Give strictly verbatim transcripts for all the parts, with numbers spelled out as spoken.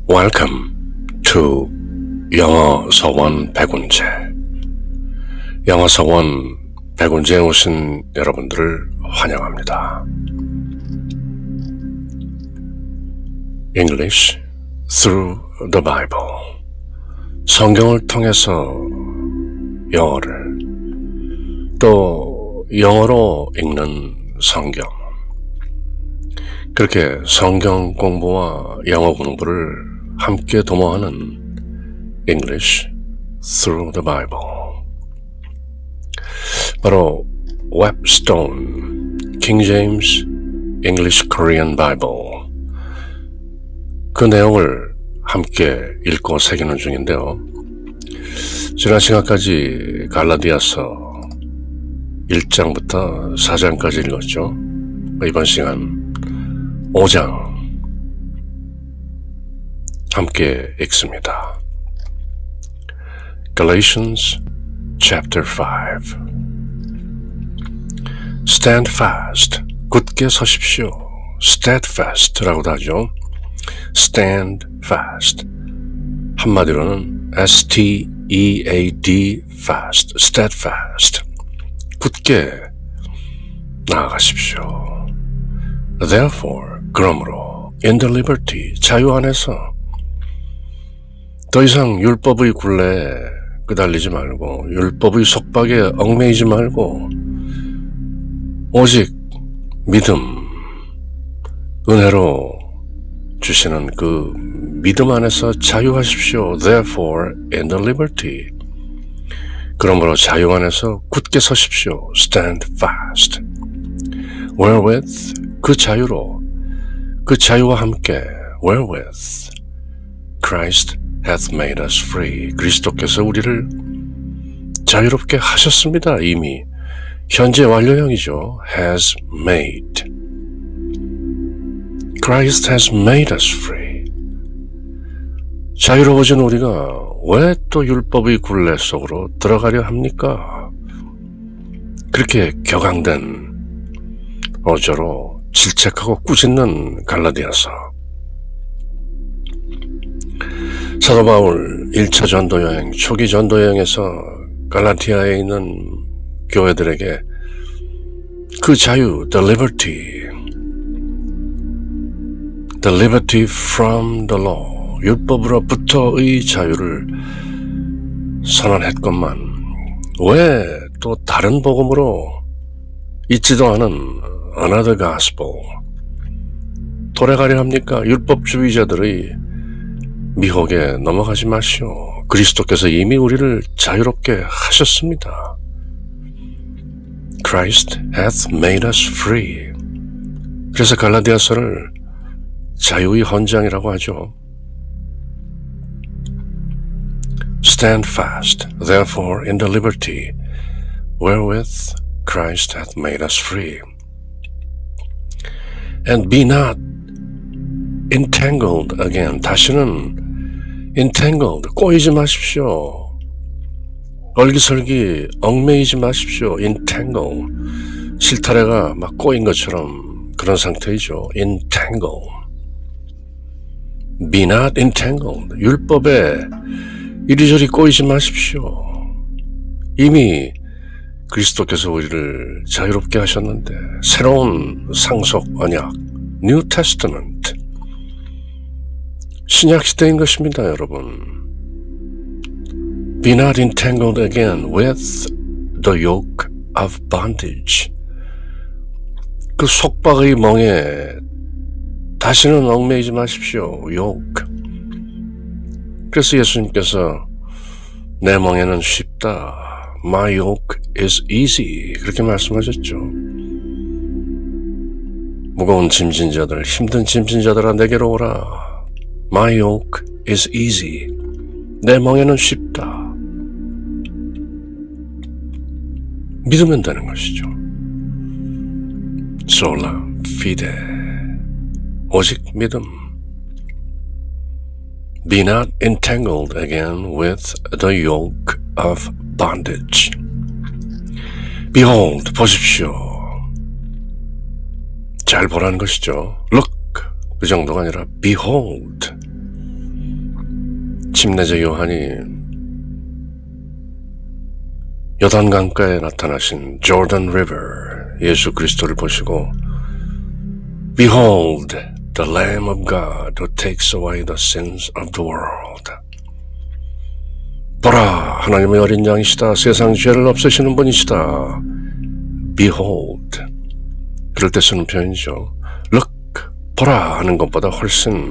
Welcome to 영어 서원 백운제. 영어 서원 백운제에 오신 여러분들을 환영합니다. English through the Bible. 성경을 통해서 영어를, 또 영어로 읽는 성경. 그렇게 성경 공부와 영어 공부를 함께 도모하는 English through the Bible. 바로 웹스톤 King James English Korean Bible, 그 내용을 함께 읽고 새기는 중인데요. 지난 시간까지 갈라디아서 일 장부터 사 장까지 읽었죠. 이번 시간 오 장 함께 읽습니다. Galatians chapter five. Stand fast. 굳게 서십시오. steadfast라고도 하죠. stand fast. 한마디로는 S T E A D fast. steadfast. 굳게 나아가십시오. Therefore, 그러므로 in the liberty, 자유 안에서 더 이상 율법의 굴레에 끄달리지 말고, 율법의 속박에 얽매이지 말고, 오직 믿음, 은혜로 주시는 그 믿음 안에서 자유하십시오. Therefore, in the liberty, 그러므로 자유 안에서 굳게 서십시오. Stand fast. Wherewith, 그 자유로, 그 자유와 함께, wherewith Christ hath made us free. 그리스도께서 우리를 자유롭게 하셨습니다. 이미 현재 완료형이죠. has made. Christ has made us free. 자유로워진 우리가 왜 또 율법의 굴레 속으로 들어가려 합니까? 그렇게 격앙된 어조로 질책하고 꾸짖는 갈라디아서. 사도 바울 일 차 전도여행, 초기 전도여행에서 갈라티아에 있는 교회들에게 그 자유, the liberty, the liberty from the law, 율법으로부터의 자유를 선언했건만 왜 또 다른 복음으로 있지도 않은 another gospel 돌아가려 합니까? 율법주의자들의 미혹에 넘어가지 마시오. 그리스도께서 이미 우리를 자유롭게 하셨습니다. Christ hath made us free. 그래서 갈라디아서를 자유의 헌장이라고 하죠. Stand fast, therefore, in the liberty wherewith Christ hath made us free. And be not entangled again. 다시는 entangled, 꼬이지 마십시오. 얼기설기 얽매이지 마십시오. entangle, 실타래가 막 꼬인 것처럼 그런 상태이죠. entangle. Be not entangled. 율법에 이리저리 꼬이지 마십시오. 이미 그리스도께서 우리를 자유롭게 하셨는데, 새로운 상속 언약, New Testament, 신약 시대인 것입니다, 여러분. Be not entangled again with the yoke of bondage. 그 속박의 멍에 다시는 얽매이지 마십시오. yoke. 그래서 예수님께서 내 멍에는 쉽다. My yoke is easy. 그렇게 말씀하셨죠. 무거운 짐진 자들, 힘든 짐진 자들아 내게로 오라. My yoke is easy. 내 멍에는 쉽다. 믿으면 되는 것이죠. Sola fide. 오직 믿음. Be not entangled again with the yoke of bondage. Behold, 보십시오. 잘 보라는 것이죠. Look, 그 정도가 아니라 behold. 침례자 요한이 요단강가에 나타나신 조던 리버 예수 그리스도를 보시고 Behold, the Lamb of God who takes away the sins of the world. 보라, 하나님의 어린 양이시다. 세상 죄를 없애시는 분이시다. Behold. 그럴 때 쓰는 표현이죠. Look, 보라 하는 것보다 훨씬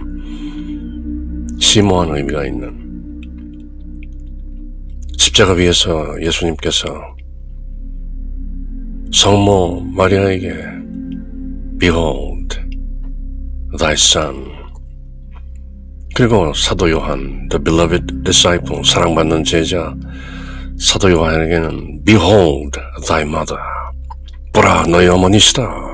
심오한 의미가 있는, 십자가 위에서 예수님께서 성모 마리아에게 Behold, thy son. 그리고 사도 요한, the beloved disciple, 사랑받는 제자 사도 요한에게는 Behold, thy mother. 보라, 너의 어머니시다.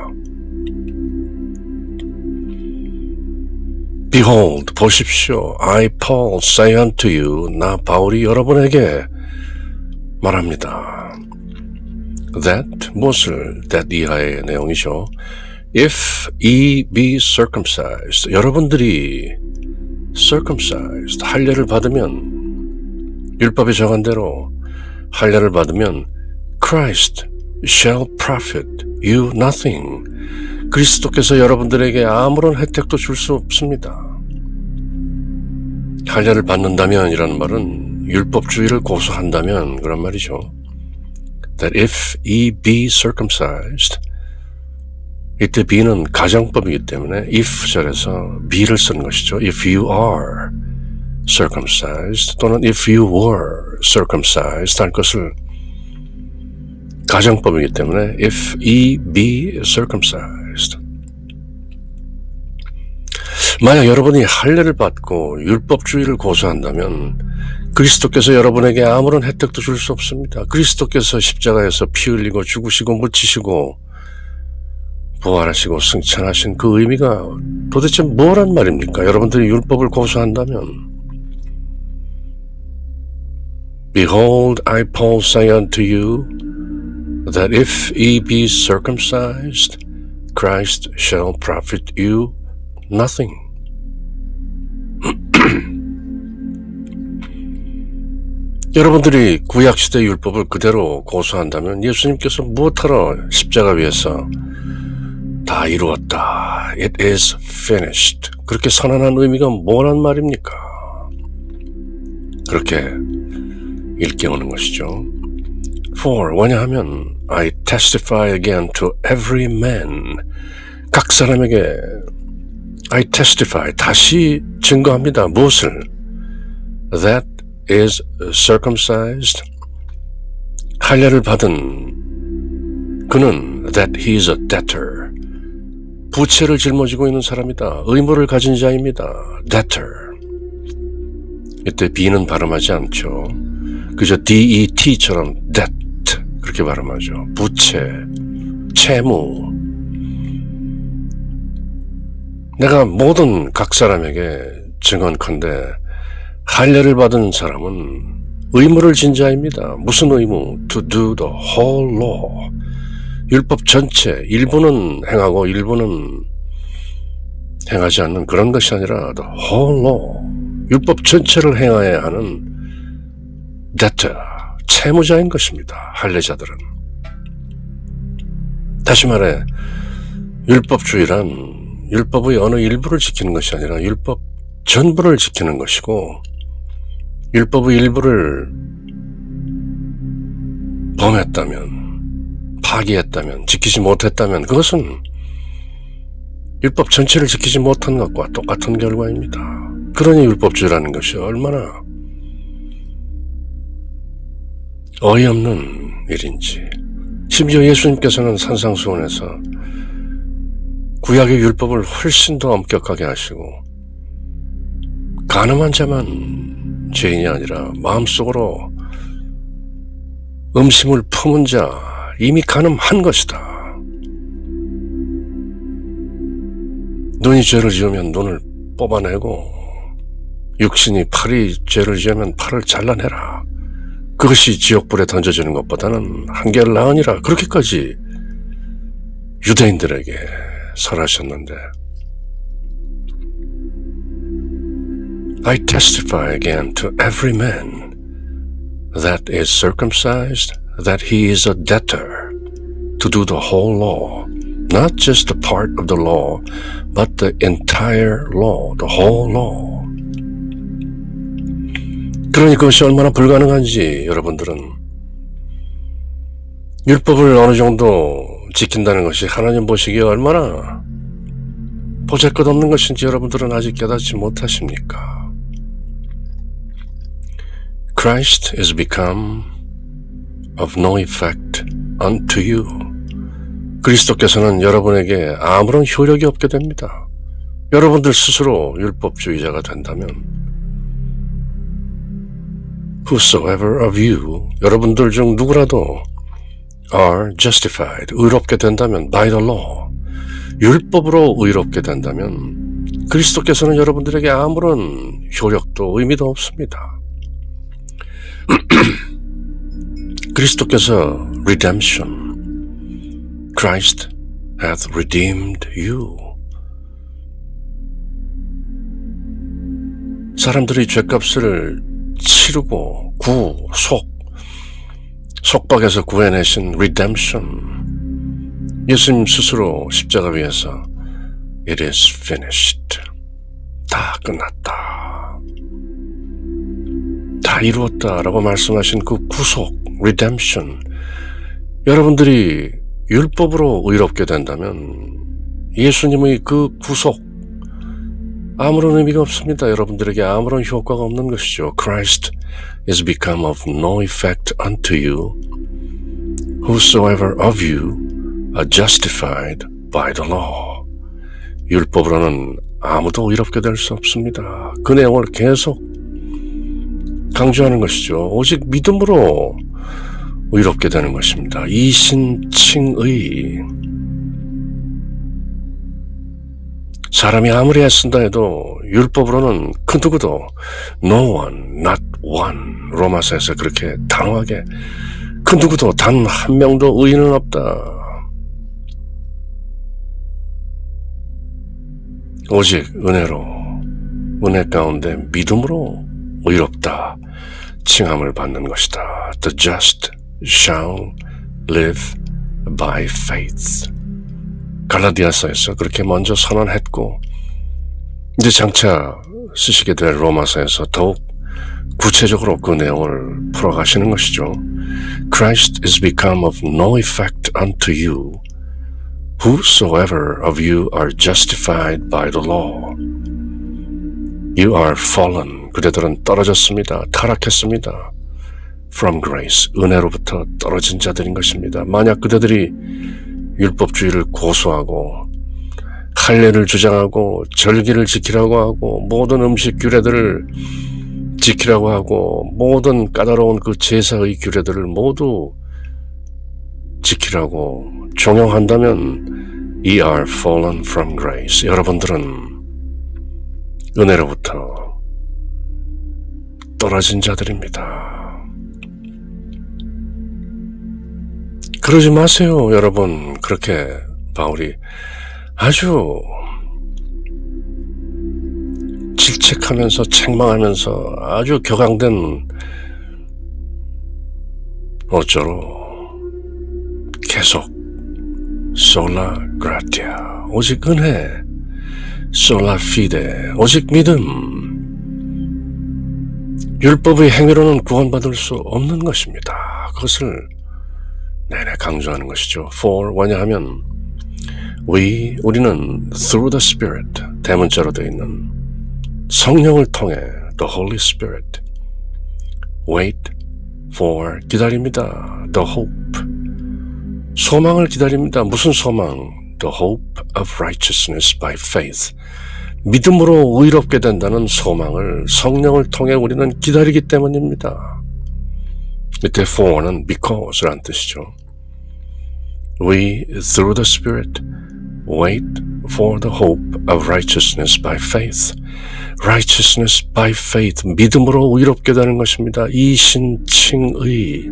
Behold, 보십시오. I, Paul, say unto you, 나 바울이 여러분에게 말합니다. That, 무엇을, that 이하의 내용이죠. If ye be circumcised, 여러분들이 circumcised, 할례를 받으면, 율법에 정한 대로 할례를 받으면 Christ shall profit you nothing. 그리스도께서 여러분들에게 아무런 혜택도 줄 수 없습니다. 할례를 받는다면 이라는 말은 율법주의를 고수한다면 그런 말이죠. That if ye be circumcised, 이때 be는 가정법이기 때문에 if 절에서 be를 쓰는 것이죠. If you are circumcised 또는 if you were circumcised 할 것을 가정법이기 때문에 if ye be circumcised. 만약 여러분이 할례를 받고 율법주의를 고수한다면 그리스도께서 여러분에게 아무런 혜택도 줄 수 없습니다. 그리스도께서 십자가에서 피 흘리고 죽으시고 묻히시고 부활하시고 승천하신 그 의미가 도대체 뭐란 말입니까? 여러분들이 율법을 고수한다면 Behold, I Paul say unto you that if ye be circumcised, Christ shall profit you nothing. 여러분들이 구약시대 율법을 그대로 고수한다면 예수님께서 무엇하러 십자가 위에서 다 이루었다. It is finished. 그렇게 선언한 의미가 뭐란 말입니까? 그렇게 일깨우는 것이죠. For, 왜냐하면 I testify again to every man. 각 사람에게 I testify, 다시 증거합니다. 무엇을? That is circumcised. 할례를 받은 그는 that he is a debtor. 부채를 짊어지고 있는 사람이다. 의무를 가진 자입니다. debtor. 이때 B는 발음하지 않죠. 그저 det처럼 debt 그렇게 발음하죠. 부채, 채무. 내가 모든 각 사람에게 증언컨대 할례를 받은 사람은 의무를 진 자입니다. 무슨 의무? To do the whole law. 율법 전체, 일부는 행하고 일부는 행하지 않는 그런 것이 아니라 the whole law. 율법 전체를 행해야 하는 debtor, 채무자인 것입니다. 할례자들은. 다시 말해 율법주의란 율법의 어느 일부를 지키는 것이 아니라 율법 전부를 지키는 것이고 율법의 일부를 범했다면, 파기했다면, 지키지 못했다면 그것은 율법 전체를 지키지 못한 것과 똑같은 결과입니다. 그러니 율법주의라는 것이 얼마나 어이없는 일인지. 심지어 예수님께서는 산상수훈에서 구약의 율법을 훨씬 더 엄격하게 하시고 가늠한 자만 죄인이 아니라 마음속으로 음심을 품은 자 이미 가늠한 것이다. 눈이 죄를 지으면 눈을 뽑아내고 육신이 팔이 죄를 지으면 팔을 잘라내라. 그것이 지옥불에 던져지는 것보다는 한결 나으니라. 그렇게까지 유대인들에게 설하셨는데 I testify again to every man that is circumcised that he is a debtor to do the whole law, not just a part of the law, but the entire law, the whole law. 그러니 그것이 얼마나 불가능한지 여러분들은 율법을 어느 정도 지킨다는 것이 하나님 보시기에 얼마나 보잘것없는 것인지 여러분들은 아직 깨닫지 못하십니까? Christ is become of no effect unto you. 그리스도께서는 여러분에게 아무런 효력이 없게 됩니다. 여러분들 스스로 율법주의자가 된다면 Whosoever of you, 여러분들 중 누구라도 are justified, 의롭게 된다면 by the law, 율법으로 의롭게 된다면 그리스도께서는 여러분들에게 아무런 효력도 의미도 없습니다. 그리스도께서 redemption, Christ hath redeemed you. 사람들이 죄값을 치르고 구, 속, 속박에서 구해내신 redemption, 예수님 스스로 십자가 위에서 it is finished, 다 끝났다, 다 이루었다라고 말씀하신 그 구속, redemption, 여러분들이 율법으로 의롭게 된다면 예수님의 그 구속 아무런 의미가 없습니다. 여러분들에게 아무런 효과가 없는 것이죠. Christ is become of no effect unto you. Whosoever of you are justified by the law. 율법으로는 아무도 의롭게 될 수 없습니다. 그 내용을 계속 강조하는 것이죠. 오직 믿음으로 의롭게 되는 것입니다. 이신칭의. 사람이 아무리 애쓴다 해도 율법으로는 그 누구도 no one, not one, 로마서에서 그렇게 단호하게 그 누구도 단 한 명도 의인은 없다. 오직 은혜로, 은혜 가운데 믿음으로 의롭다 칭함을 받는 것이다. The just shall live by faith. 갈라디아서에서 그렇게 먼저 선언했고 이제 장차 쓰시게 될 로마서에서 더욱 구체적으로 그 내용을 풀어가시는 것이죠. Christ is become of no effect unto you. Whosoever of you are justified by the law. You are fallen. 그대들은 떨어졌습니다. 타락했습니다. From grace. 은혜로부터 떨어진 자들인 것입니다. 만약 그대들이 율법주의를 고수하고 할례를 주장하고 절기를 지키라고 하고 모든 음식 규례들을 지키라고 하고 모든 까다로운 그 제사의 규례들을 모두 지키라고 종용한다면 ye are fallen from grace. 여러분들은 은혜로부터 떨어진 자들입니다. 그러지 마세요, 여러분. 그렇게 바울이 아주 질책하면서 책망하면서 아주 격앙된 어쩌로 계속 sola gratia, 오직 은혜, sola fide, 오직 믿음, 율법의 행위로는 구원받을 수 없는 것입니다. 그것을 내내 강조하는 것이죠. For, 왜냐하면 we, 우리는 through the Spirit, 대문자로 되어 있는 성령을 통해 the Holy Spirit, wait for, 기다립니다. the hope, 소망을 기다립니다. 무슨 소망? the hope of righteousness by faith, 믿음으로 의롭게 된다는 소망을 성령을 통해 우리는 기다리기 때문입니다. 밑에 for는 because란 뜻이죠. We, through the Spirit, wait for the hope of righteousness by faith. Righteousness by faith, 믿음으로 의롭게 되는 것입니다. 이신칭의.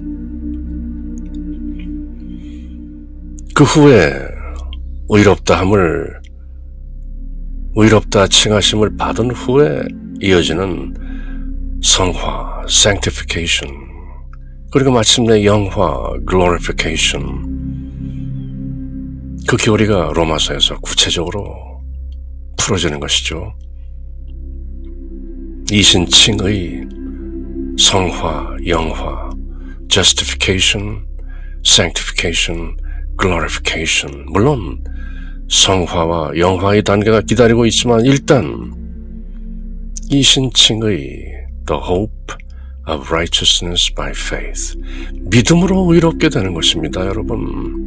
그 후에 의롭다함을, 의롭다 칭하심을 받은 후에 이어지는 성화, sanctification, 그리고 마침내 영화, glorification. 그 교리가 로마서에서 구체적으로 풀어지는 것이죠. 이신칭의 성화, 영화, justification, sanctification, glorification. 물론 성화와 영화의 단계가 기다리고 있지만 일단 이신칭의 the hope of righteousness by faith, 믿음으로 의롭게 되는 것입니다, 여러분.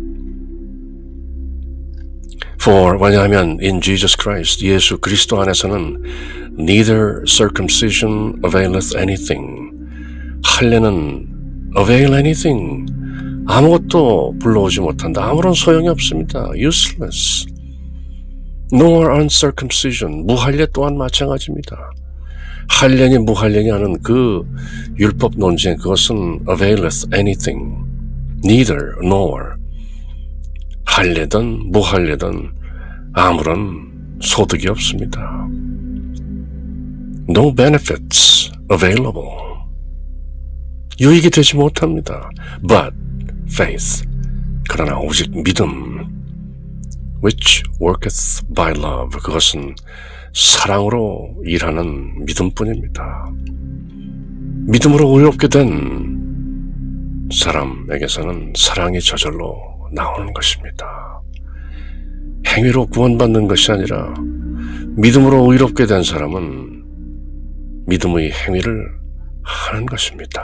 For, 왜냐하면 in Jesus Christ, 예수 그리스도 안에서는 neither circumcision availeth anything, 할례는 avail anything, 아무것도 불러오지 못한다. 아무런 소용이 없습니다. useless. nor uncircumcision, 무할례 또한 마찬가지입니다. 할례니 무할례니 하는 그 율법 논쟁, 그것은 availeth anything, neither nor, 할례든 무할례든 아무런 소득이 없습니다. No benefits available, 유익이 되지 못합니다. But faith, 그러나 오직 믿음, which worketh by love, 그것은 사랑으로 일하는 믿음뿐입니다. 믿음으로 의롭게 된 사람에게서는 사랑이 저절로 나오는 것입니다. 행위로 구원받는 것이 아니라 믿음으로 의롭게 된 사람은 믿음의 행위를 하는 것입니다.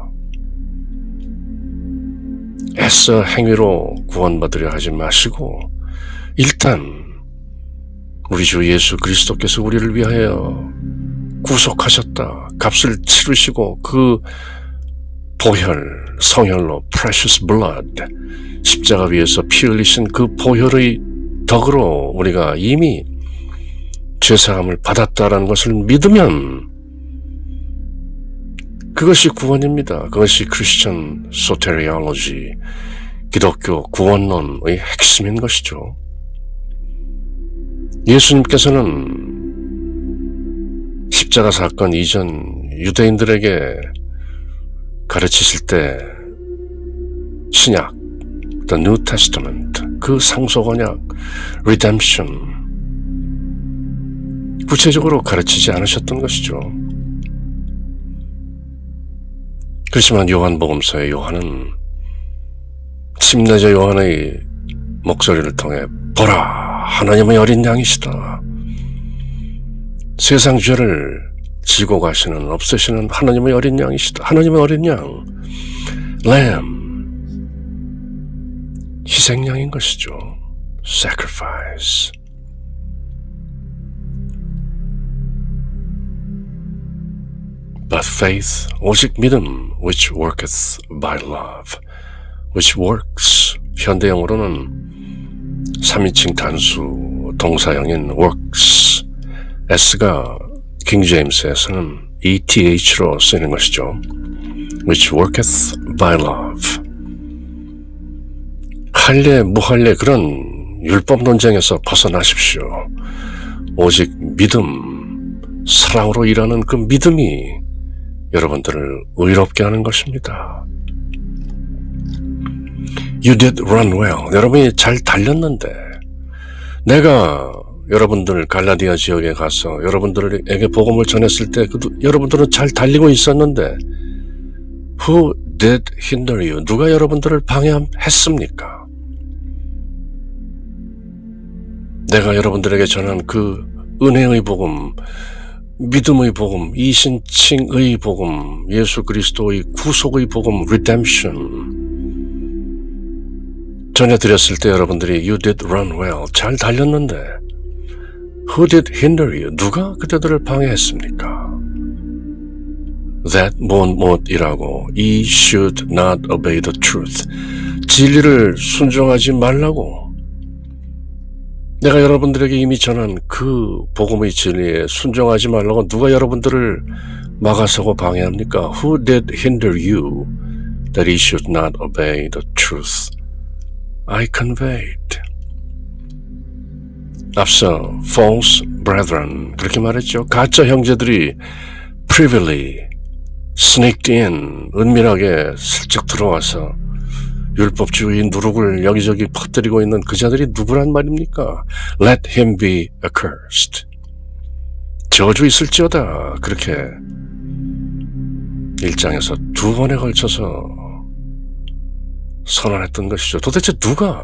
애써 행위로 구원받으려 하지 마시고 일단 우리 주 예수 그리스도께서 우리를 위하여 구속하셨다, 값을 치르시고 그 보혈, 성혈로 precious blood, 십자가 위에서 피 흘리신 그 보혈의 덕으로 우리가 이미 죄사함을 받았다라는 것을 믿으면 그것이 구원입니다. 그것이 크리스천 소테리올로지, 기독교 구원론의 핵심인 것이죠. 예수님께서는 십자가 사건 이전 유대인들에게 가르치실 때 신약, the New Testament, 그 상속언약, redemption, 구체적으로 가르치지 않으셨던 것이죠. 그렇지만 요한복음서의 요한은 침례자 요한의 목소리를 통해 보라, 하나님의 어린 양이시다, 세상 죄를 지고 가시는, 없애시는 하나님의 어린 양이시다. 하나님의 어린 양, lamb, 희생양인 것이죠. sacrifice. But faith, 오직 믿음, which worketh by love, which works, 현대영어로는 삼인칭 단수 동사형인 works, S가 킹제임스에서는 이티에이치로 쓰이는 것이죠. which worketh by love. 할례, 무할례 그런 율법 논쟁에서 벗어나십시오. 오직 믿음, 사랑으로 일하는 그 믿음이 여러분들을 의롭게 하는 것입니다. You did run well. 여러분이 잘 달렸는데, 내가 여러분들 갈라디아 지역에 가서 여러분들에게 복음을 전했을 때 그, 여러분들은 잘 달리고 있었는데 Who did hinder you? 누가 여러분들을 방해했습니까? 내가 여러분들에게 전한 그 은혜의 복음, 믿음의 복음, 이신칭의 복음, 예수 그리스도의 구속의 복음, redemption 전해드렸을 때 여러분들이 You did run well, 잘 달렸는데 Who did hinder you? 누가 그대들을 방해했습니까? That 무엇이라고 Ye should not obey the truth. 진리를 순종하지 말라고. 내가 여러분들에게 이미 전한 그 복음의 진리에 순종하지 말라고 누가 여러분들을 막아서고 방해합니까? Who did hinder you that ye should not obey the truth I conveyed? 앞서 false brethren 그렇게 말했죠. 가짜 형제들이 privily sneaked in 은밀하게 슬쩍 들어와서 율법주의 누룩을 여기저기 퍼뜨리고 있는 그 자들이 누구란 말입니까? Let him be accursed. 저주 있을지어다. 그렇게 일 장에서 두 번에 걸쳐서 선언했던 것이죠. 도대체 누가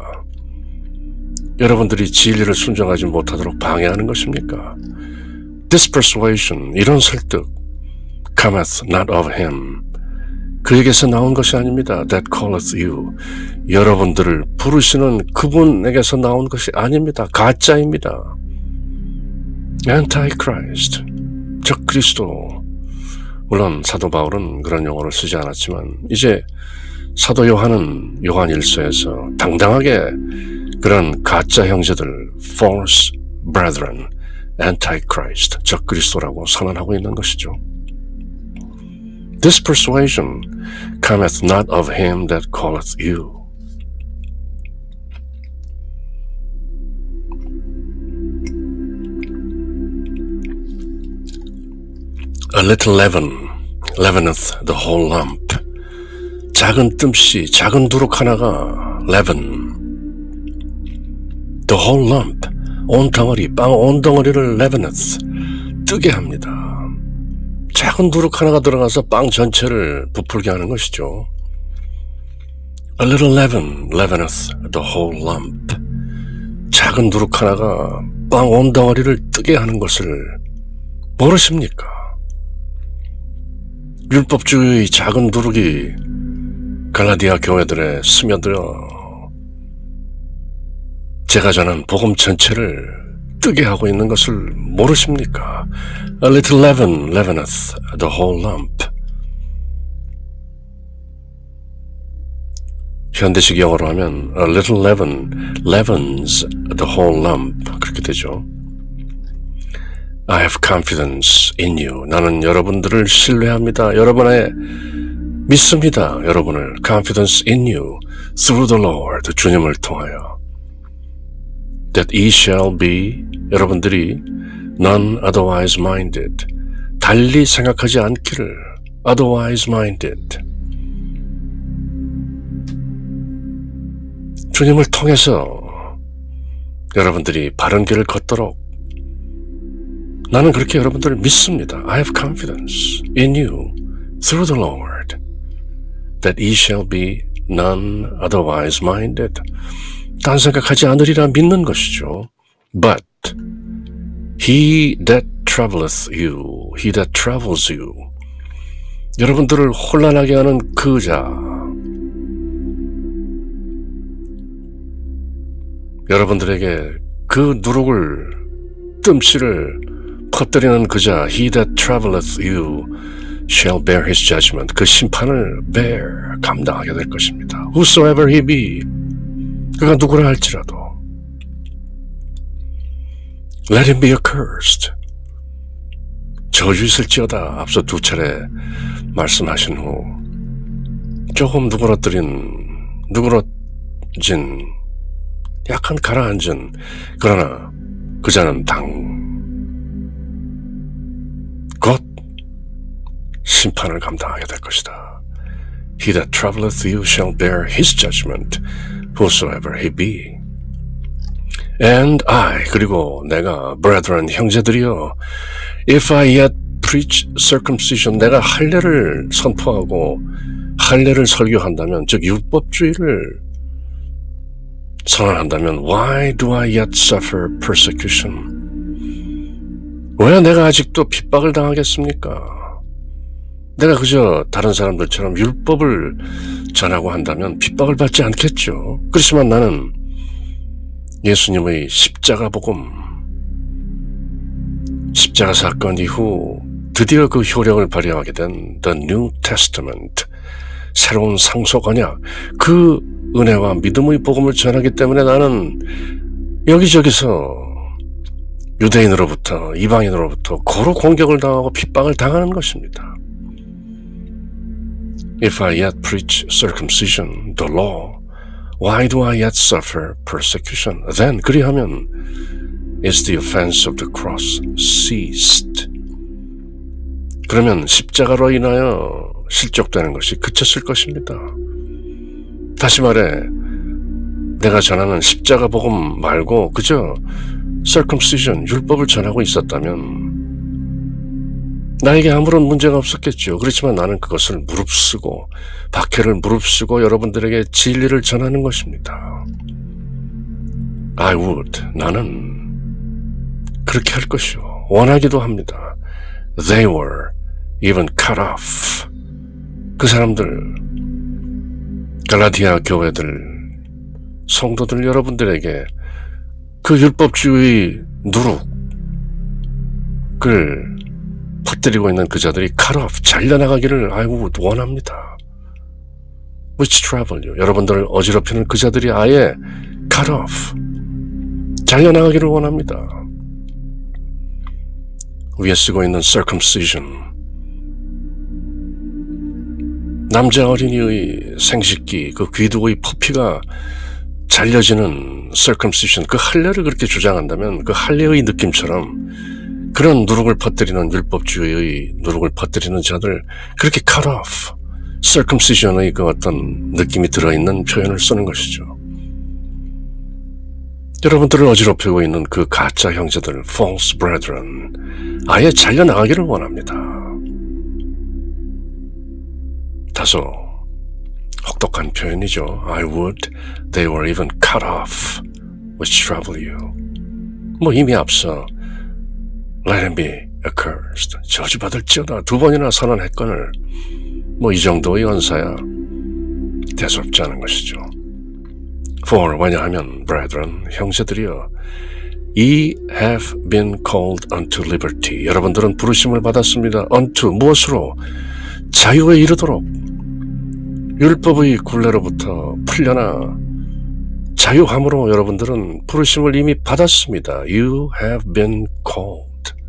여러분들이 진리를 순종하지 못하도록 방해하는 것입니까? This persuasion, 이런 설득, cometh not of him. 그에게서 나온 것이 아닙니다. That calleth you. 여러분들을 부르시는 그분에게서 나온 것이 아닙니다. 가짜입니다. Antichrist, 적 그리스도. 물론 사도 바울은 그런 용어를 쓰지 않았지만 이제 사도 요한은 요한 일서에서 당당하게 그런 가짜 형제들, false brethren, Antichrist, 적 그리스도라고 선언하고 있는 것이죠. This persuasion cometh not of him that calleth you. A little leaven leaveneth the whole lump. 작은 뜸씨, 작은 두룩 하나가 leaven. The whole lump, 온 덩어리, 빵 온 덩어리를 leaveneth, 뜨게 합니다. 작은 두룩 하나가 들어가서 빵 전체를 부풀게 하는 것이죠. A little leaven leaveneth the whole lump. 작은 두룩 하나가 빵 온 덩어리를 뜨게 하는 것을 모르십니까? 율법주의 작은 두룩이 갈라디아 교회들에 스며들어 제가 전한 복음 전체를 뜨게 하고 있는 것을 모르십니까? A little leaven leaveneth the whole lump. 현대식 영어로 하면 a little leaven leavens the whole lump 그렇게 되죠. I have confidence in you. 나는 여러분들을 신뢰합니다. 여러분의 믿습니다. 여러분을 confidence in you through the Lord. 주님을 통하여. That ye shall be, 여러분들이 none otherwise minded, 달리 생각하지 않기를, otherwise minded. 주님을 통해서 여러분들이 바른 길을 걷도록 나는 그렇게 여러분들을 믿습니다. I have confidence in you through the Lord, that ye shall be none otherwise minded. 딴 생각하지 않으리라 믿는 것이죠. But he that troubleth you, he that troubles you, 여러분들을 혼란하게 하는 그 자, 여러분들에게 그 누룩을, 뜸씨를 퍼뜨리는 그 자, he that troubleth you shall bear his judgment. 그 심판을 bear, 감당하게 될 것입니다. Whosoever he be, 그가 누구라 할지라도 Let him be accursed. 저주 있을지어다. 앞서 두 차례 말씀하신 후 조금 누그러뜨린, 누그러진, 약간 가라앉은, 그러나 그자는 당 곧 심판을 감당하게 될 것이다. He that troubleth you shall bear his judgment, whosoever he be. And I, 그리고 내가, brethren, 형제들이여, if I yet preach circumcision, 내가 할례를 선포하고 할례를 설교한다면, 즉 율법주의를 선언한다면, why do I yet suffer persecution? 왜 내가 아직도 핍박을 당하겠습니까? 내가 그저 다른 사람들처럼 율법을 전하고 한다면 핍박을 받지 않겠죠. 그렇지만 나는 예수님의 십자가 복음, 십자가 사건 이후 드디어 그 효력을 발휘하게 된 The New Testament, 새로운 상속 언약, 그 은혜와 믿음의 복음을 전하기 때문에 나는 여기저기서 유대인으로부터, 이방인으로부터 고루 공격을 당하고 핍박을 당하는 것입니다. If I yet preach circumcision, the law, why do I yet suffer persecution? Then, 그리하면 is the offense of the cross ceased. 그러면 십자가로 인하여 실족되는 것이 그쳤을 것입니다. 다시 말해 내가 전하는 십자가 복음 말고 그저 circumcision, 율법을 전하고 있었다면 나에게 아무런 문제가 없었겠죠. 그렇지만 나는 그것을 무릅쓰고 박해를 무릅쓰고 여러분들에게 진리를 전하는 것입니다. I would, 나는 그렇게 할 것이요. 원하기도 합니다. They were even cut off. 그 사람들, 갈라디아 교회들, 성도들 여러분들에게 그 율법주의 누룩을 퍼뜨리고 있는 그 자들이 cut off, 잘려나가기를 I would 원합니다. Which trouble you. 여러분들을 어지럽히는 그 자들이 아예 cut off, 잘려나가기를 원합니다. 위에 쓰고 있는 circumcision, 남자 어린이의 생식기, 그 귀두의 포피가 잘려지는 circumcision, 그 할례를 그렇게 주장한다면 그 할례의 느낌처럼 그런 누룩을 퍼뜨리는 율법주의의 누룩을 퍼뜨리는 자들 그렇게 cut off, circumcision의 그 어떤 느낌이 들어있는 표현을 쓰는 것이죠. 여러분들을 어지럽히고 있는 그 가짜 형제들, false brethren, 아예 잘려나가기를 원합니다. 다소 혹독한 표현이죠. I would, they were even cut off, which trouble you. 뭐 이미 앞서 Let him be accursed. 저주받을지어다. 두 번이나 선언했거늘. 뭐 이 정도의 언사야 대수롭지 않은 것이죠. For, 왜냐하면 brethren, 형제들이여, ye have been called unto liberty. 여러분들은 부르심을 받았습니다. unto, 무엇으로? 자유에 이르도록. 율법의 굴레로부터 풀려나 자유함으로 여러분들은 부르심을 이미 받았습니다. You have been called.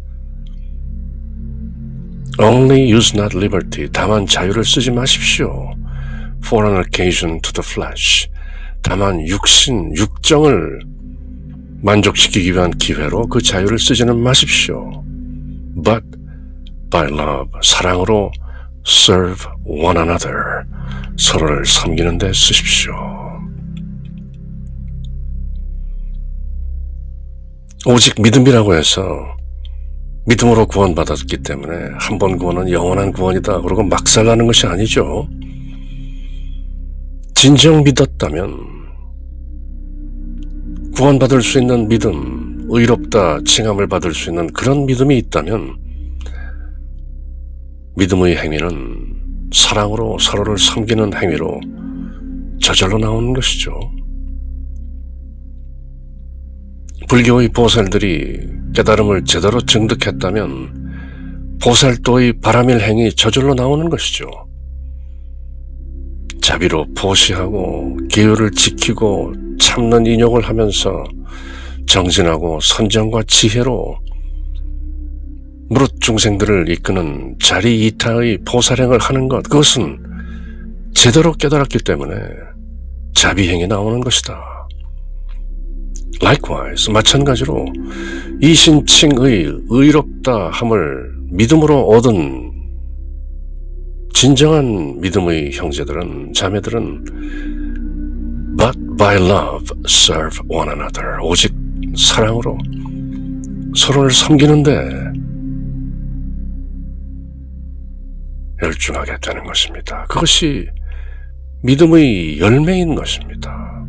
Only use not liberty. 다만 자유를 쓰지 마십시오. For an occasion to the flesh. 다만 육신, 육정을 만족시키기 위한 기회로 그 자유를 쓰지는 마십시오. But by love, 사랑으로 serve one another. 서로를 섬기는 데 쓰십시오. 오직 믿음이라고 해서 믿음으로 구원받았기 때문에 한 번 구원은 영원한 구원이다 그러고 막살나는 것이 아니죠. 진정 믿었다면 구원받을 수 있는 믿음, 의롭다 칭함을 받을 수 있는 그런 믿음이 있다면 믿음의 행위는 사랑으로 서로를 섬기는 행위로 저절로 나오는 것이죠. 불교의 보살들이 깨달음을 제대로 증득했다면 보살도의 바람일 행위 저절로 나오는 것이죠. 자비로 보시하고 기율을 지키고 참는 인욕을 하면서 정진하고 선정과 지혜로 무릇 중생들을 이끄는 자리이타의 보살행을 하는 것, 그것은 제대로 깨달았기 때문에 자비행이 나오는 것이다. Likewise, 마찬가지로 이신칭의 의롭다 함을 믿음으로 얻은 진정한 믿음의 형제들은, 자매들은 But by love serve one another. 오직 사랑으로 서로를 섬기는데 열중하게 되는 것입니다. 그것이 믿음의 열매인 것입니다.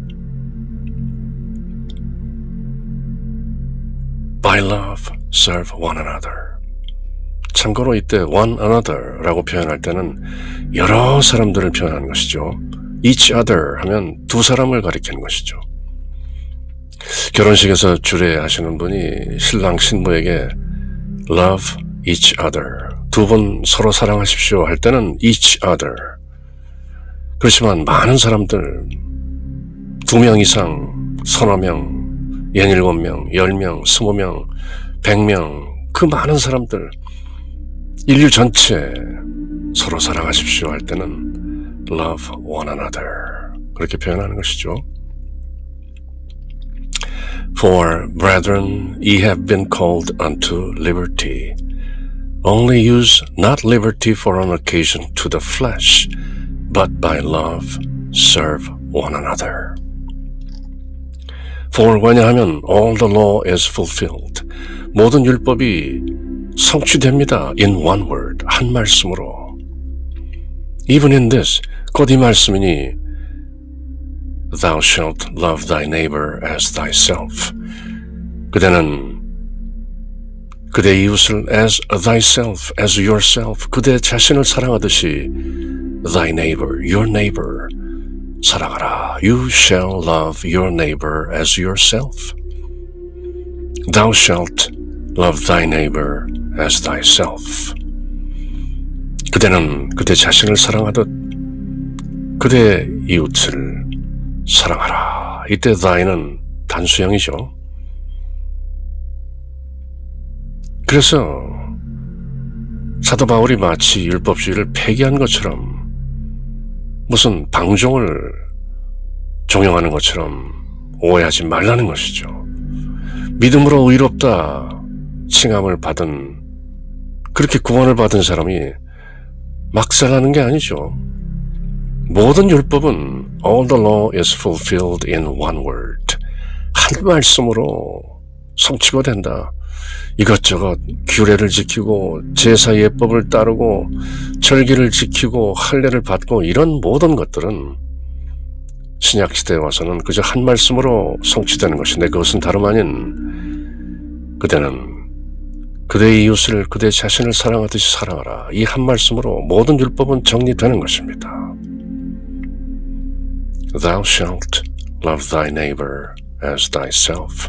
By love, serve one another. 참고로 이때 one another 라고 표현할 때는 여러 사람들을 표현하는 것이죠. each other 하면 두 사람을 가리키는 것이죠. 결혼식에서 주례하시는 분이 신랑 신부에게 love each other, 두 분 서로 사랑하십시오 할 때는 each other. 그렇지만 많은 사람들, 두 명 이상, 서너 명, 연일곱 명, 열 명, 스무 명, 백 명, 그 많은 사람들, 인류 전체 서로 사랑하십시오 할 때는 love one another 그렇게 표현하는 것이죠. For, brethren, ye have been called unto liberty. Only use not liberty for an occasion to the flesh, but by love serve one another. For 왜냐하면 all the law is fulfilled. 모든 율법이 성취됩니다. In one word, 한 말씀으로. Even in this, 곧 이 말씀이니 Thou shalt love thy neighbor as thyself. 그대는 그대 이웃을 as thyself, as yourself, 그대 자신을 사랑하듯이 thy neighbor, your neighbor, 사랑하라. You shall love your neighbor as yourself. Thou shalt love thy neighbor as thyself. 그대는 그대 자신을 사랑하듯 그대 이웃을 사랑하라. 이때 thy는 단수형이죠. 그래서 사도 바울이 마치 율법주의를 폐기한 것처럼 무슨 방종을 종용하는 것처럼 오해하지 말라는 것이죠. 믿음으로 의롭다 칭함을 받은, 그렇게 구원을 받은 사람이 막살하는 게 아니죠. 모든 율법은 all the law is fulfilled in one word. 한 말씀으로 성취가 된다. 이것저것 규례를 지키고 제사 예법을 따르고 절기를 지키고 할례를 받고 이런 모든 것들은 신약시대에 와서는 그저 한 말씀으로 성취되는 것인데 그것은 다름 아닌 그대는 그대의 이웃을 그대 자신을 사랑하듯이 사랑하라. 이 한 말씀으로 모든 율법은 정리되는 것입니다. Thou shalt love thy neighbor as thyself.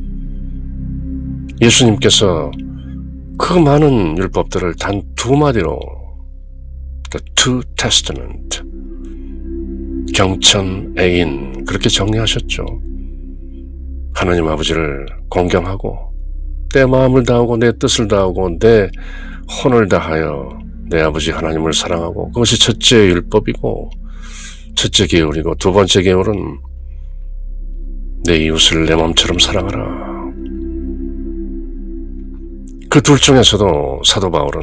예수님께서 그 많은 율법들을 단 두 마디로 The Two Testament, 경천, 애인 그렇게 정리하셨죠. 하나님 아버지를 공경하고 내 마음을 다하고 내 뜻을 다하고 내 혼을 다하여 내 아버지 하나님을 사랑하고 그것이 첫째 율법이고 첫째 계율이고 두 번째 계율은 내 이웃을 내 마음처럼 사랑하라. 그 둘 중에서도 사도 바울은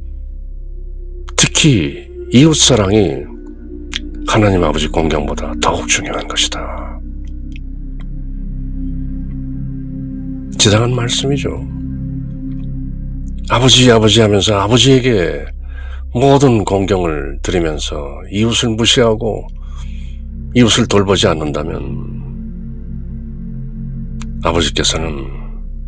특히 이웃사랑이 하나님 아버지 공경보다 더욱 중요한 것이다. 지당한 말씀이죠. 아버지 아버지 하면서 아버지에게 모든 공경을 드리면서 이웃을 무시하고 이웃을 돌보지 않는다면 아버지께서는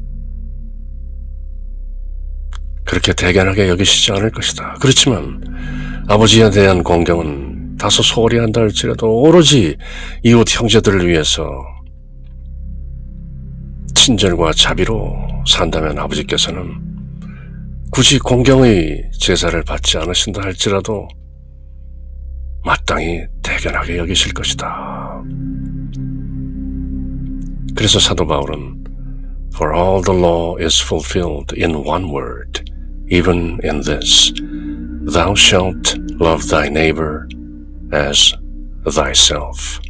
그렇게 대견하게 여기시지 않을 것이다. 그렇지만 아버지에 대한 공경은 다소 소홀히 한다 할지라도 오로지 이웃 형제들을 위해서 친절과 자비로 산다면 아버지께서는 굳이 공경의 제사를 받지 않으신다 할지라도 마땅히 대견하게 여기실 것이다. 그래서 사도 바울은 For all the law is fulfilled in one word, even in this, Thou shalt love thy neighbor as thyself.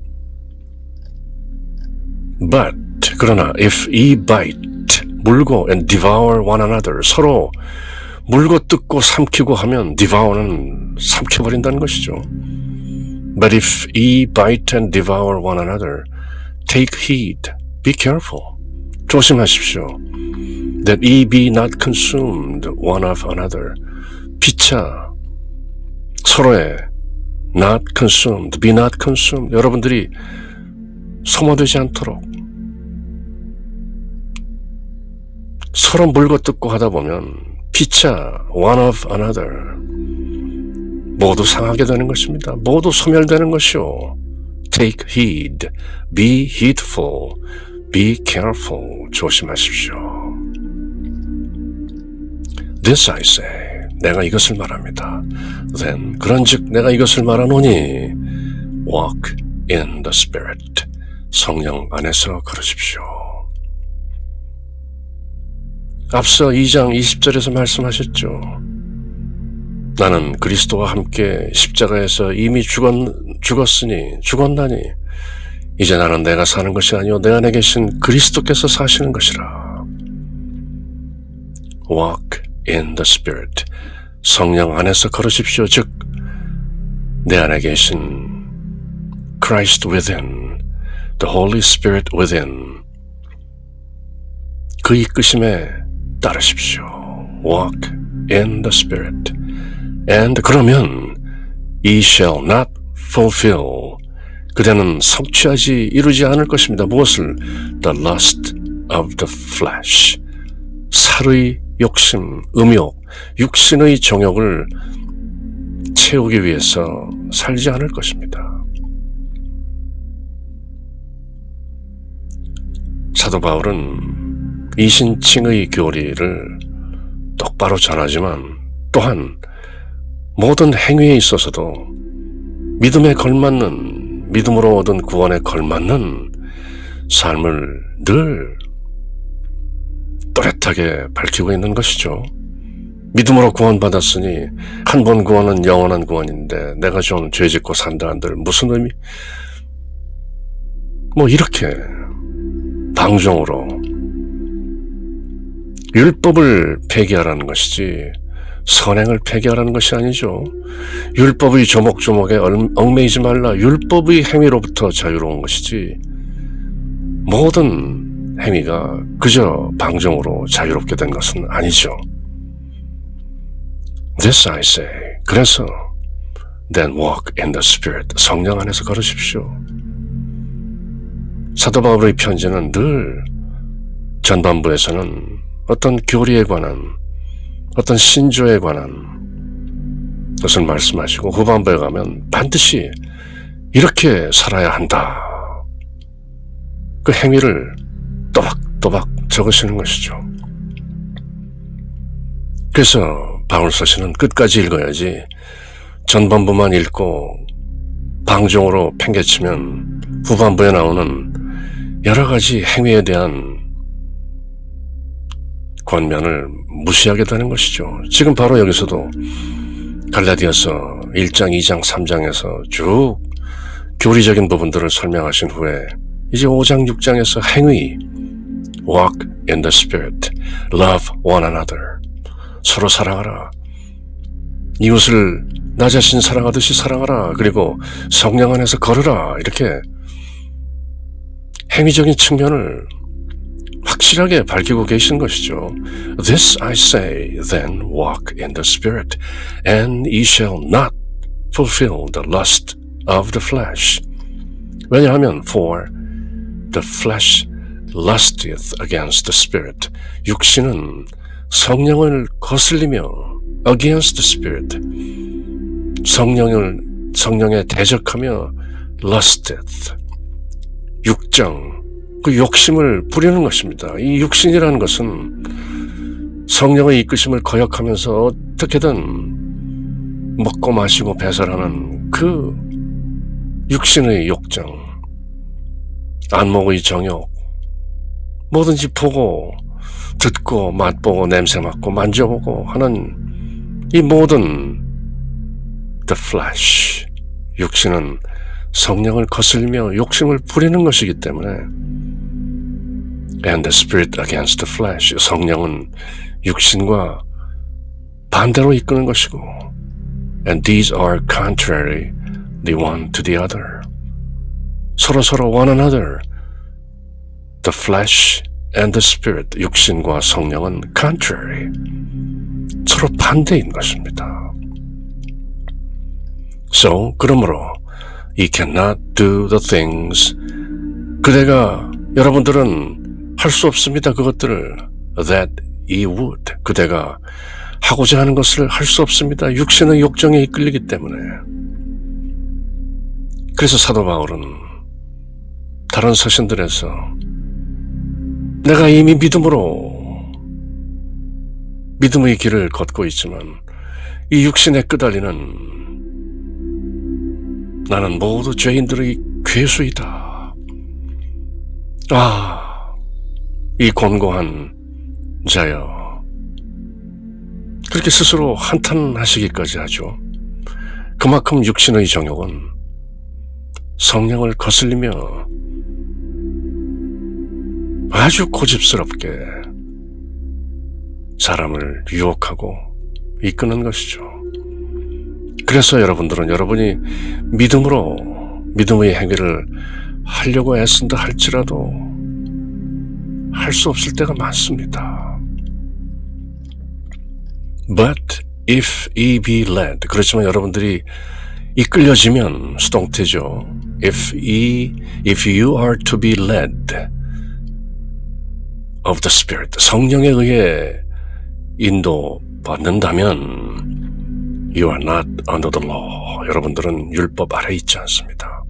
But, 그러나 if ye bite, 물고 and devour one another, 서로 물고 뜯고 삼키고 하면 devour는 삼켜버린다는 것이죠. But if ye bite and devour one another, take heed, be careful. 조심하십시오. That ye be not consumed one of another. 피차 서로의 not consumed, be not consumed. 여러분들이 소모되지 않도록 서로 물고 뜯고 하다 보면 피차 one of another 모두 상하게 되는 것입니다. 모두 소멸되는 것이요. Take heed, be heedful, be careful. 조심하십시오. This I say. 내가 이것을 말합니다. Then, 그런즉 내가 이것을 말하노니 walk in the Spirit. 성령 안에서 걸으십시오. 앞서 이 장 이십 절에서 말씀하셨죠. 나는 그리스도와 함께 십자가에서 이미 죽었, 죽었으니 죽었나니 이제 나는 내가 사는 것이 아니요 내 안에 계신 그리스도께서 사시는 것이라. Walk in the Spirit. 성령 안에서 걸으십시오. 즉 내 안에 계신 Christ within, the Holy Spirit within, 그 이끄심에 따르십시오. Walk in the Spirit. And 그러면 Ye shall not fulfill, 그대는 성취하지 이루지 않을 것입니다. 무엇을? The lust of the flesh. 살의 욕심, 음욕, 육신의 정욕을 채우기 위해서 살지 않을 것입니다. 사도 바울은 이신칭의 교리를 똑바로 전하지만 또한 모든 행위에 있어서도 믿음에 걸맞는, 믿음으로 얻은 구원에 걸맞는 삶을 늘 또렷하게 밝히고 있는 것이죠. 믿음으로 구원받았으니 한 번 구원은 영원한 구원인데 내가 좀 죄짓고 산다 한들 무슨 의미? 뭐 이렇게 방종으로 율법을 폐기하라는 것이지 선행을 폐기하라는 것이 아니죠. 율법의 조목조목에 얽매이지 말라. 율법의 행위로부터 자유로운 것이지 모든 행위가 그저 방종으로 자유롭게 된 것은 아니죠. This I say. 그래서 then walk in the Spirit. 성령 안에서 걸으십시오. 사도 바울의 편지는 늘 전반부에서는 어떤 교리에 관한, 어떤 신조에 관한 것을 말씀하시고 후반부에 가면 반드시 이렇게 살아야 한다. 그 행위를 또박또박 적으시는 것이죠. 그래서 바울 서신은 끝까지 읽어야지 전반부만 읽고 방종으로 팽개치면 후반부에 나오는 여러 가지 행위에 대한 권면을 무시하게 되는 것이죠. 지금 바로 여기서도 갈라디아서 일 장, 이 장, 삼 장에서 쭉 교리적인 부분들을 설명하신 후에 이제 오 장, 육 장에서 행위, walk in the Spirit, love one another, 서로 사랑하라, 이웃을 나 자신 사랑하듯이 사랑하라, 그리고 성령 안에서 걸으라, 이렇게 행위적인 측면을 확실하게 밝히고 계신 것이죠. This I say, then walk in the Spirit, and ye shall not fulfill the lust of the flesh. 왜냐하면 for the flesh lusteth against the Spirit. 육신은 성령을 거슬리며 against the Spirit. 성령을, 성령에 대적하며 lusteth. 육정. 그 욕심을 부리는 것입니다. 이 육신이라는 것은 성령의 이끄심을 거역하면서 어떻게든 먹고 마시고 배설하는 그 육신의 욕정, 안목의 정욕, 뭐든지 보고 듣고 맛보고 냄새 맡고 만져보고 하는 이 모든 the flesh, 육신은 성령을 거슬리며 욕심을 부리는 것이기 때문에 and the spirit against the flesh, 성령은 육신과 반대로 이끄는 것이고 and these are contrary the one to the other. 서로 서로 one another. The flesh and the spirit, 육신과 성령은 contrary, 서로 반대인 것입니다. So, 그러므로 He cannot do the things, 그대가, 여러분들은 할 수 없습니다. 그것들을 that he would, 그대가 하고자 하는 것을 할 수 없습니다. 육신의 욕정에 이끌리기 때문에. 그래서 사도 바울은 다른 서신들에서 내가 이미 믿음으로 믿음의 길을 걷고 있지만 이 육신에 끄달리는 나는 모두 죄인들의 괴수이다. 아, 이 곤고한 자여, 그렇게 스스로 한탄하시기까지 하죠. 그만큼 육신의 정욕은 성령을 거슬리며 아주 고집스럽게 사람을 유혹하고 이끄는 것이죠. 그래서 여러분들은 여러분이 믿음으로 믿음의 행위를 하려고 애쓴다 할지라도 할 수 없을 때가 많습니다. But if ye be led, 그렇지만 여러분들이 이끌려지면 수동태죠. If ye, if you are to be led of the Spirit, 성령에 의해 인도받는다면 you are not under the law. 여러분들은 율법 아래 있지 않습니다.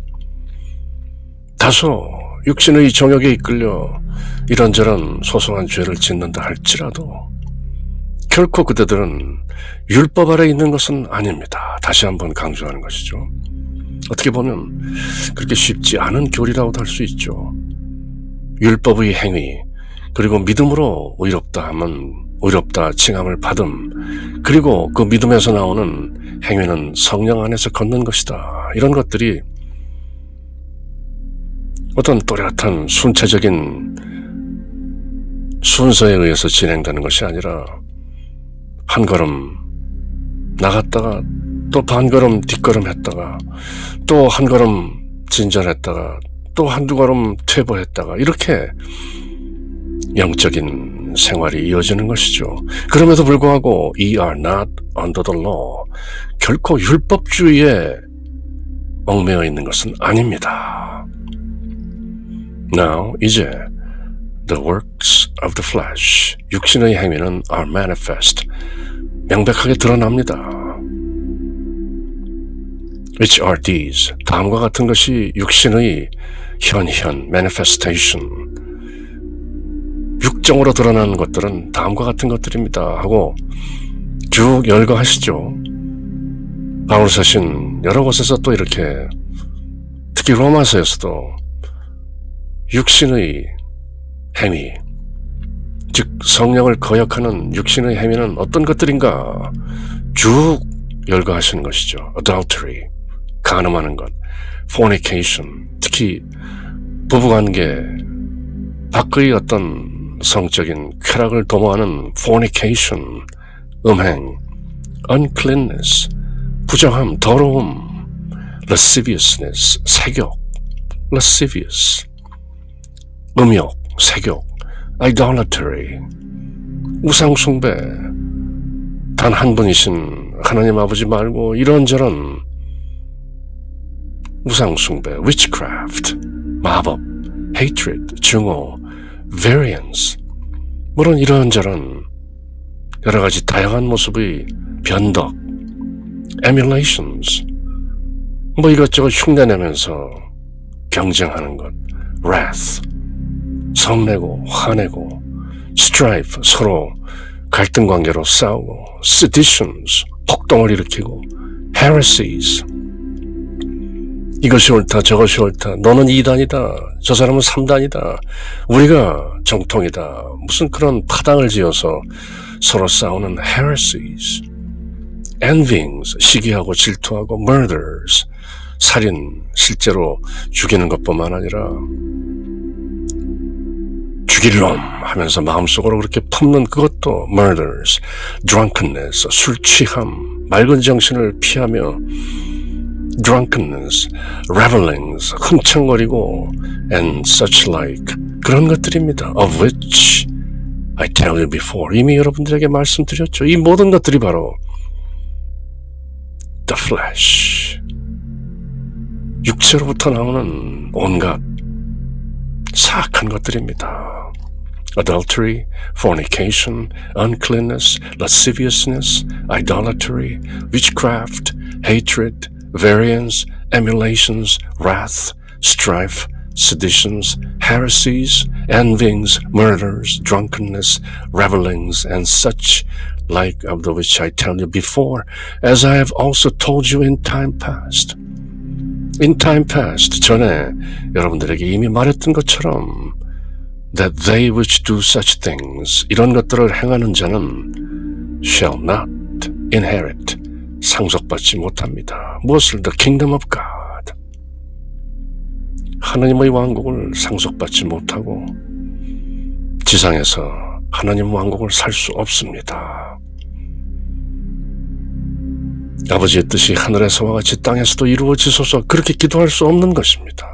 다소 육신의 정욕에 이끌려 이런저런 소소한 죄를 짓는다 할지라도 결코 그대들은 율법 아래 있는 것은 아닙니다. 다시 한번 강조하는 것이죠. 어떻게 보면 그렇게 쉽지 않은 교리라고도 할 수 있죠. 율법의 행위, 그리고 믿음으로 의롭다 하면 의롭다 칭함을 받음, 그리고 그 믿음에서 나오는 행위는 성령 안에서 걷는 것이다. 이런 것들이 어떤 또렷한 순차적인 순서에 의해서 진행되는 것이 아니라 한 걸음 나갔다가 또 반 걸음 뒷걸음 했다가 또 한 걸음 진전했다가 또 한두 걸음 퇴보했다가 이렇게 영적인 생활이 이어지는 것이죠. 그럼에도 불구하고 ye are not under the law, 결코 율법주의에 얽매여 있는 것은 아닙니다. Now, 이제 the works of the flesh, 육신의 행위는 are manifest, 명백하게 드러납니다. Which are these, 다음과 같은 것이 육신의 현현, manifestation, 육정으로 드러나는 것들은 다음과 같은 것들입니다 하고 쭉 열거하시죠. 바울 서신 여러 곳에서 또 이렇게, 특히 로마서에서도 육신의 행위, 즉 성령을 거역하는 육신의 행위는 어떤 것들인가 쭉 열거하시는 것이죠. Adultery, 간음하는 것, fornication, 특히 부부관계 밖의 어떤 성적인 쾌락을 도모하는 fornication, 음행, uncleanness, 부정함, 더러움, lasciviousness, 색욕, lascivious, 음욕, 색욕, idolatry, 우상숭배, 단 한 분이신 하나님 아버지 말고 이런저런 우상숭배, witchcraft, 마법, hatred, 증오, variance, 물론 이런저런 여러 가지 다양한 모습의 변덕, emulations, 뭐 이것저것 흉내내면서 경쟁하는 것, wrath, 성내고 화내고, strife, 서로 갈등 관계로 싸우고, seditions, 폭동을 일으키고, heresies, 이것이 옳다 저것이 옳다, 너는 이단이다 저 사람은 삼단이다, 우리가 정통이다, 무슨 그런 파당을 지어서 서로 싸우는 heresies, envyings, 시기하고 질투하고, murders, 살인, 실제로 죽이는 것뿐만 아니라 죽일 놈 하면서 마음속으로 그렇게 품는 그것도 murders, drunkenness, 술 취함, 맑은 정신을 피하며 drunkenness, revelings, 흥청거리고 and such like, 그런 것들입니다. Of which I tell you before, 이미 여러분들에게 말씀드렸죠. 이 모든 것들이 바로 the flesh, 육체로부터 나오는 온갖 사악한 것들입니다. Adultery, fornication, uncleanness, lasciviousness, idolatry, witchcraft, hatred, variance, emulations, wrath, strife, seditions, heresies, envyings, murders, drunkenness, revelings, and such like, of the which I tell you before, as I have also told you in time past. In time past, 전에 여러분들에게 이미 말했던 것처럼 that they which do such things, 이런 것들을 행하는 자는 shall not inherit, 상속받지 못합니다. 무엇을? The kingdom of God. 하나님의 왕국을 상속받지 못하고 지상에서 하나님 왕국을 살 수 없습니다. 아버지의 뜻이 하늘에서와 같이 땅에서도 이루어지소서, 그렇게 기도할 수 없는 것입니다.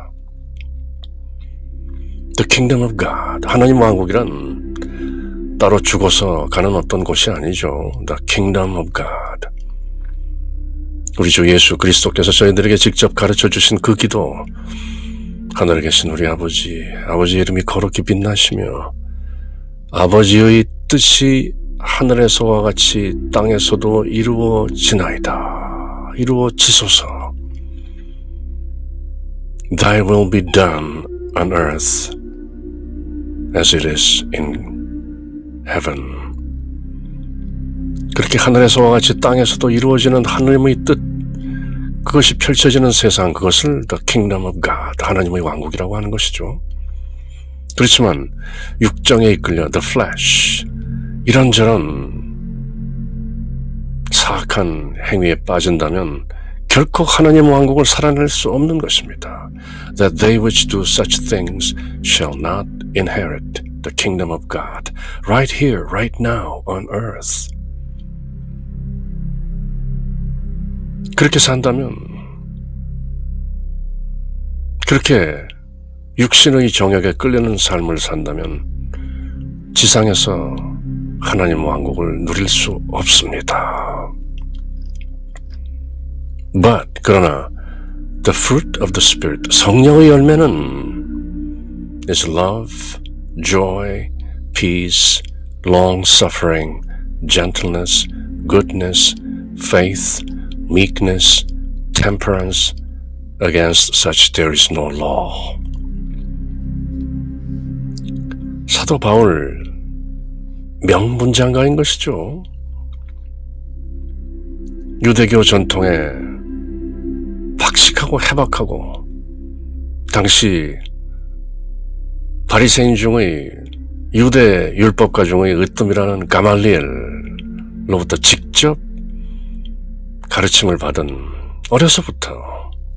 The Kingdom of God, 하나님 왕국이란 따로 죽어서 가는 어떤 곳이 아니죠. The Kingdom of God. 우리 주 예수 그리스도께서 저희들에게 직접 가르쳐 주신 그 기도, 하늘에 계신 우리 아버지, 아버지의 이름이 거룩히 빛나시며 아버지의 뜻이 하늘에서와 같이 땅에서도 이루어지나이다. 이루어지소서. Thy will be done on earth as it is in heaven. 그렇게 하늘에서와 같이 땅에서도 이루어지는 하나님의 뜻, 그것이 펼쳐지는 세상, 그것을 The Kingdom of God, 하나님의 왕국이라고 하는 것이죠. 그렇지만 육정에 이끌려 The Flesh, 이런저런 사악한 행위에 빠진다면 결코 하나님 왕국을 살아낼 수 없는 것입니다. That they which do such things shall not inherit the kingdom of God, right here, right now on earth. 그렇게 산다면, 그렇게 육신의 정욕에 끌리는 삶을 산다면 지상에서 하나님 왕국을 누릴 수 없습니다. But, 그러나 the fruit of the Spirit, 성령의 열매는 is love, joy, peace, long-suffering, gentleness, goodness, faith, meekness, temperance. Against such there is no law. 사도 바울 명문장가인 것이죠. 유대교 전통에 박식하고 해박하고 당시 바리새인 중의 유대 율법가 중의 으뜸이라는 가말리엘로부터 직접 가르침을 받은, 어려서부터,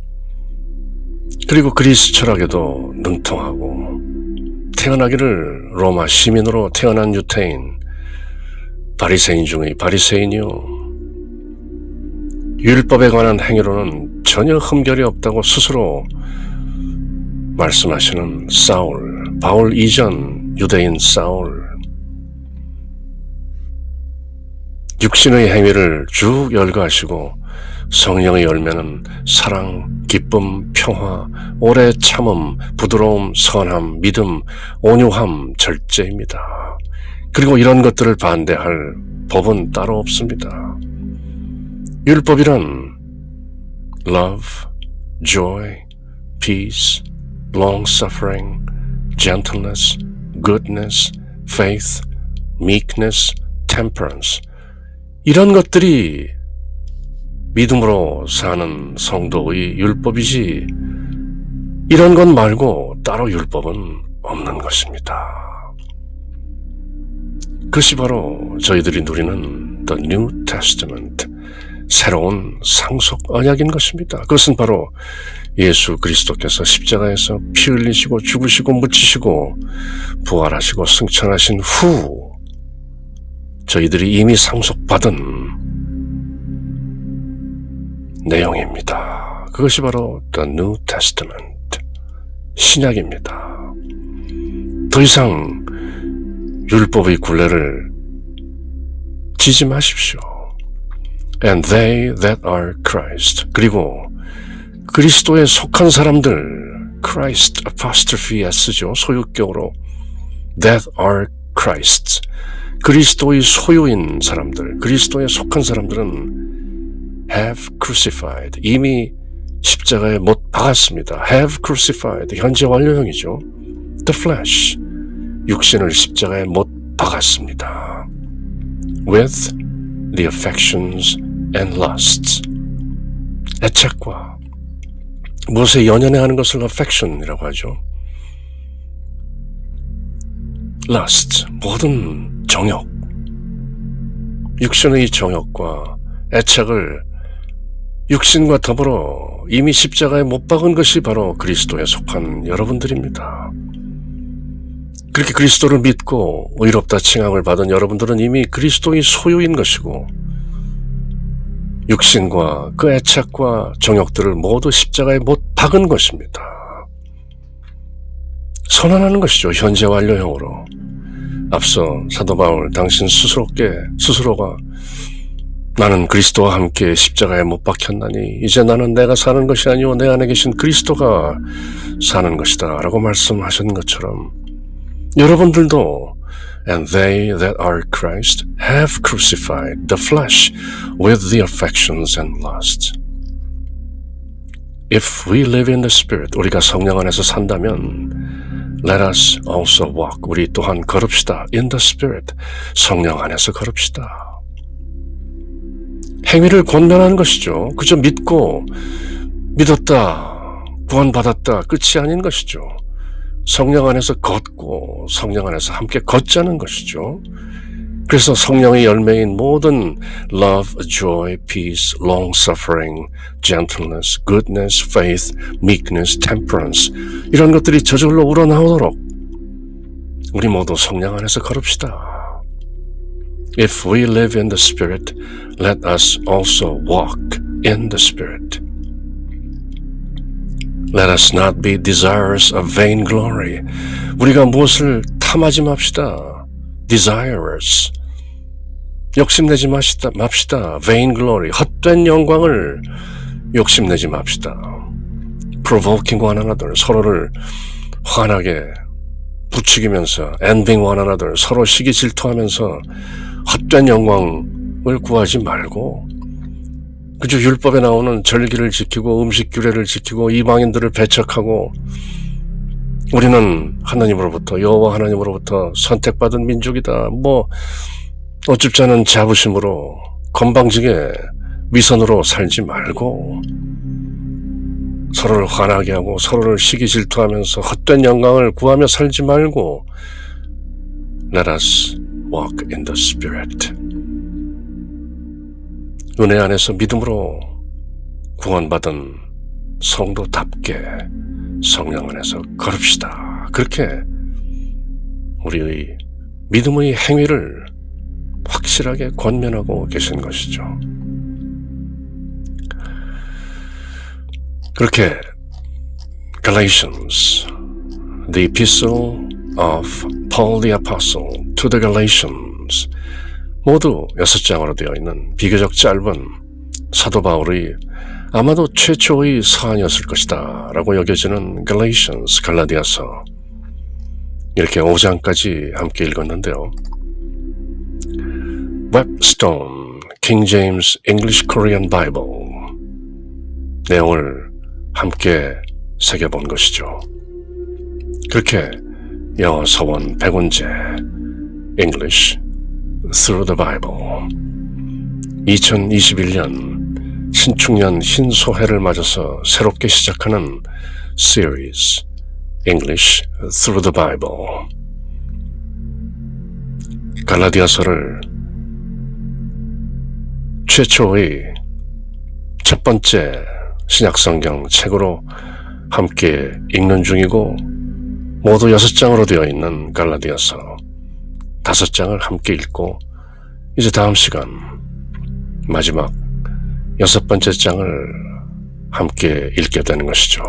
그리고 그리스 철학에도 능통하고 태어나기를 로마 시민으로 태어난 유태인, 바리새인 중의 바리새인이요, 율법에 관한 행위로는 전혀 흠결이 없다고 스스로 말씀하시는 사울, 바울 이전 유대인 사울, 육신의 행위를 쭉 열거하시고 성령의 열매는 사랑, 기쁨, 평화, 오래 참음, 부드러움, 선함, 믿음, 온유함, 절제입니다. 그리고 이런 것들을 반대할 법은 따로 없습니다. 율법이란 love, joy, peace, long-suffering, gentleness, goodness, faith, meekness, temperance, 이런 것들이 믿음으로 사는 성도의 율법이지, 이런 것 말고 따로 율법은 없는 것입니다. 그것이 바로 저희들이 누리는 The New Testament, 새로운 상속 언약인 것입니다. 그것은 바로 예수 그리스도께서 십자가에서 피 흘리시고 죽으시고 묻히시고 부활하시고 승천하신 후 저희들이 이미 상속받은 내용입니다. 그것이 바로 The New Testament, 신약입니다. 더 이상 율법의 굴레를 지지 마십시오. And they that are Christ, 그리고 그리스도에 속한 사람들, Christ apostrophe S죠. 소유격으로 that are Christ, 그리스도의 소유인 사람들, 그리스도에 속한 사람들은 have crucified, 이미 십자가에 못 박았습니다. have crucified, 현재 완료형이죠. the flesh, 육신을 십자가에 못 박았습니다. with the affections and lusts, 애착과 무엇에 연연해하는 것을 affection이라고 하죠. lust, 모든 정욕, 육신의 정욕과 애착을 육신과 더불어 이미 십자가에 못 박은 것이 바로 그리스도에 속한 여러분들입니다. 그렇게 그리스도를 믿고 의롭다 칭함을 받은 여러분들은 이미 그리스도의 소유인 것이고 육신과 그 애착과 정욕들을 모두 십자가에 못 박은 것입니다. 선언하는 것이죠. 현재 완료형으로. 앞서 사도 바울 당신 스스로께 스스로가 나는 그리스도와 함께 십자가에 못 박혔나니 이제 나는 내가 사는 것이 아니오 내 안에 계신 그리스도가 사는 것이다 라고 말씀하신 것처럼 여러분들도 And they that are Christ have crucified the flesh with the affections and lusts. If we live in the Spirit, 우리가 성령 안에서 산다면 Let us also walk. 우리 또한 걸읍시다. In the Spirit. 성령 안에서 걸읍시다. 행위를 권면하는 것이죠. 그저 믿고 믿었다, 구원받았다 끝이 아닌 것이죠. 성령 안에서 걷고 성령 안에서 함께 걷자는 것이죠. 그래서 성령의 열매인 모든 love, joy, peace, long-suffering, gentleness, goodness, faith, meekness, temperance 이런 것들이 저절로 우러나오도록 우리 모두 성령 안에서 걸읍시다. If we live in the Spirit, let us also walk in the Spirit. Let us not be desirous of vain glory. 우리가 무엇을 탐하지 맙시다. Desirous. 욕심내지 맙시다. 맙시다. Vain glory. 헛된 영광을 욕심내지 맙시다. Provoking one another. 서로를 화나게 부추기면서 envying one another. 서로 시기 질투하면서 헛된 영광을 구하지 말고 그저 율법에 나오는 절기를 지키고 음식 규례를 지키고 이방인들을 배척하고 우리는 하나님으로부터 여호와 하나님으로부터 선택받은 민족이다. 뭐 어줍지 않은 자부심으로 건방지게 위선으로 살지 말고 서로를 화나게 하고 서로를 시기 질투하면서 헛된 영광을 구하며 살지 말고 Let us walk in the Spirit. 은혜 안에서 믿음으로 구원받은 성도답게 성령 안에서 걸읍시다. 그렇게 우리의 믿음의 행위를 확실하게 권면하고 계신 것이죠. 그렇게 Galatians, the epistle of Paul the Apostle to the Galatians 모두 여섯 장으로 되어 있는 비교적 짧은 사도 바울의 아마도 최초의 서한이었을 것이다 라고 여겨지는 Galatians, 갈라디아서 이렇게 오 장까지 함께 읽었는데요. Webstone, King James English Korean Bible 내용을 함께 새겨본 것이죠. 그렇게 영어 서원 백운제 English Through the Bible 이천이십일 년 신축년 흰소해를 맞아서 새롭게 시작하는 series English Through the Bible 갈라디아서를 최초의 첫 번째 신약성경 책으로 함께 읽는 중이고 모두 여섯 장으로 되어 있는 갈라디아서 다섯 장을 함께 읽고 이제 다음 시간 마지막 여섯 번째 장을 함께 읽게 되는 것이죠.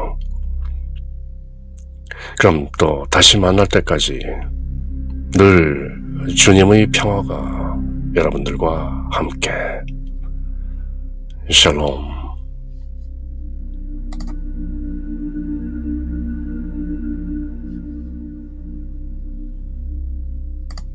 그럼 또 다시 만날 때까지 늘 주님의 평화가 여러분들과 함께 샬롬